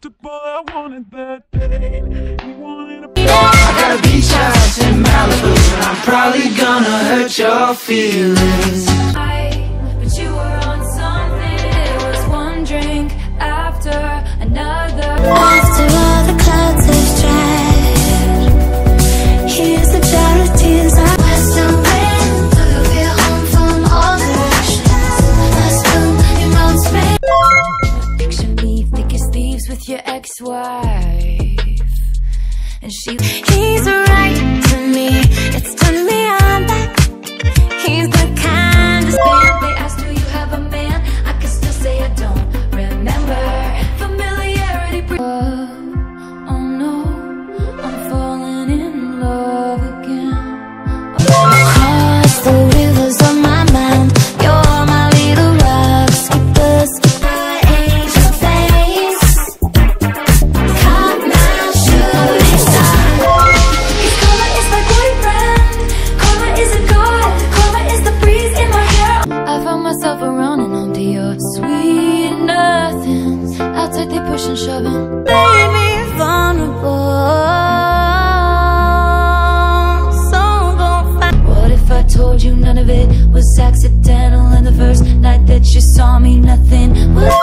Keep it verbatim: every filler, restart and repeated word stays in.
comfortable, I wanted that pain. You wanted a I got a beach house in Malibu, and I'm probably gonna hurt your feelings. I, but you were on something. It was one drink after another. After all the clouds have dried, here's the cloud of tears. I western wind, do you feel home from all directions? Last room, you mount space. Picture me thick as thieves with your ex-wife, and she. He's right to me, it's turning me on back. He's the kindest man. They asked, do you have a man? I can still say I don't remember. Familiarity. Oh, oh no, I'm falling in love again. Across the rivers of my mind, you're my little rock. Skipper, skipper, angel face. Caught my shooting star. His karma is my boyfriend. Karma is a god. Karma is the breeze in my hair. I found myself running onto your sweet nothings. Outside they push and shoving. Baby, vulnerable. So go find. What if I told you none of it was accidental, and the first night that you saw me nothing was